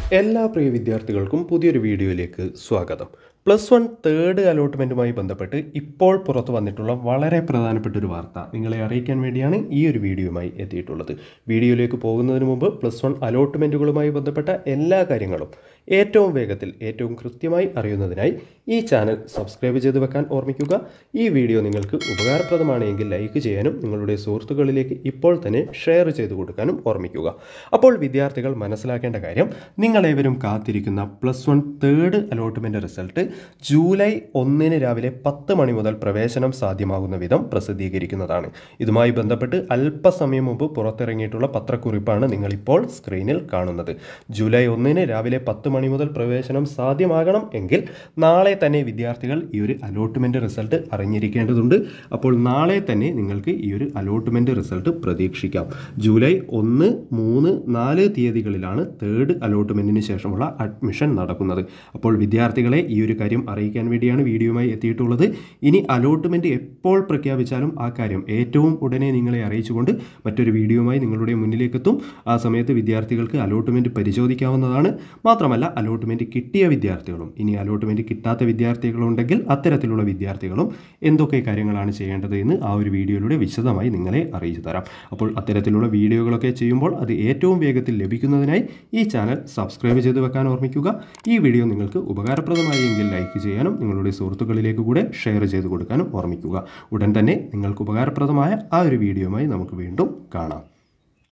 എല്ലാ പ്രിയ വിദ്യാർത്ഥികൾക്കും പുതിയൊരു വീഡിയോയിലേക്ക് സ്വാഗതം. +1 തേർഡ് അലോട്ട്മെൻറ്റുമായി ബന്ധപ്പെട്ട് ഇപ്പോൾ പുറത്തു വന്നിട്ടുള്ള വളരെ പ്രധാനപ്പെട്ട ഒരു വാർത്ത നിങ്ങളെ അറിയിക്കാൻ വേണ്ടിയാണ് ഈ ഒരു വീഡിയോയുമായി എത്തിയിട്ടുള്ളത്. വീഡിയോയിലേക്ക് പോകുന്നതിന് മുമ്പ് +1 അലോട്ട്മെൻറ്റുകളുമായി ബന്ധപ്പെട്ട എല്ലാ കാര്യങ്ങളും ഏറ്റവും വേഗത്തിൽ ഏറ്റവും കൃത്യമായി അറിയുന്നതിനായി ഈ ചാനൽ സബ്സ്ക്രൈബ് ചെയ്ത് വെക്കാൻ ഓർമ്മിക്കുക. ഈ വീഡിയോ നിങ്ങൾക്ക് ഉപകാരപ്രദമാണെങ്കിൽ ലൈക്ക് ചെയ്യാനും നിങ്ങളുടെ സുഹൃത്തുക്കളിലേക്ക് ഇപ്പോൾ തന്നെ ഷെയർ ചെയ്ത് കൊടുക്കാനും ഓർമ്മിക്കുക. അപ്പോൾ വിദ്യാർത്ഥികൾ മനസ്സിലാക്കേണ്ട കാര്യം, നിങ്ങളേവരും കാത്തിരിക്കുന്ന +1 തേർഡ് അലോട്ട്മെൻറ്റ് റിസൾട്ട് ജൂലൈ 1 രാവിലെ 10 മണി മുതൽ പ്രവേശനം സാധ്യമാകുന്ന വിധം പ്രസിദ്ധീകരിക്കുന്നതാണ്. ഇതുമായി ബന്ധപ്പെട്ട് അല്പസമയം മുമ്പ് പുറത്തിറങ്ങിയിട്ടുള്ള പത്രക്കുറിപ്പാണ് നിങ്ങളിപ്പോൾ സ്ക്രീനിൽ കാണുന്നത്. ജൂലൈ 1 രാവിലെ 10 മണി മുതൽ പ്രവേശനം സാധ്യമാകണം എങ്കിൽ നാളെ തന്നെ വിദ്യാർത്ഥികൾ ഈ ഒരു അലോട്ട്മെൻറ്റ് റിസൾട്ട് അറിഞ്ഞിരിക്കേണ്ടതുണ്ട്. അപ്പോൾ നാളെ തന്നെ നിങ്ങൾക്ക് ഈ ഒരു അലോട്ട്മെൻറ്റ് റിസൾട്ട് പ്രതീക്ഷിക്കാം. ജൂലൈ 1, 3, 4 തീയതികളിലാണ് തേർഡ് അലോട്ട്മെൻറ്റിന് ശേഷമുള്ള അഡ്മിഷൻ നടക്കുന്നത്. അപ്പോൾ വിദ്യാർത്ഥികളെ ഈ ഒരു കാര്യം അറിയിക്കാൻ വേണ്ടിയാണ് വീഡിയോയുമായി എത്തിയിട്ടുള്ളത്. ഇനി അലോട്ട്മെൻറ്റ് എപ്പോൾ പ്രഖ്യാപിച്ചാലും ആ കാര്യം ഏറ്റവും ഉടനെ നിങ്ങളെ അറിയിച്ചുകൊണ്ട് മറ്റൊരു വീഡിയോയുമായി നിങ്ങളുടെ മുന്നിലേക്ക് എത്തും. ആ സമയത്ത് വിദ്യാർത്ഥികൾക്ക് അലോട്ട്മെൻറ്റ് പരിശോധിക്കാവുന്നതാണ്. മാത്രമല്ല, അലോട്ട്മെൻറ്റ് കിട്ടിയ വിദ്യാർത്ഥികളും ഇനി അലോട്ട്മെൻറ്റ് കിട്ടാത്ത വിദ്യാർത്ഥികളുണ്ടെങ്കിൽ അത്തരത്തിലുള്ള വിദ്യാർത്ഥികളും എന്തൊക്കെ കാര്യങ്ങളാണ് ചെയ്യേണ്ടത് എന്ന് ആ ഒരു വീഡിയോയിലൂടെ വിശദമായി നിങ്ങളെ അറിയിച്ചു തരാം. അപ്പോൾ അത്തരത്തിലുള്ള വീഡിയോകളൊക്കെ ചെയ്യുമ്പോൾ അത് ഏറ്റവും വേഗത്തിൽ ലഭിക്കുന്നതിനായി ഈ ചാനൽ സബ്സ്ക്രൈബ് ചെയ്ത് വെക്കാൻ ഓർമ്മിക്കുക. ഈ വീഡിയോ നിങ്ങൾക്ക് ഉപകാരപ്രദമായി എങ്കിൽ ലൈക്ക് ചെയ്യാനും നിങ്ങളുടെ സുഹൃത്തുക്കളിലേക്ക് കൂടെ ഷെയർ ചെയ്ത് കൊടുക്കാനും ഓർമ്മിക്കുക. ഉടൻ തന്നെ നിങ്ങൾക്ക് ഉപകാരപ്രദമായ ആ ഒരു വീഡിയോയുമായി നമുക്ക് വീണ്ടും കാണാം.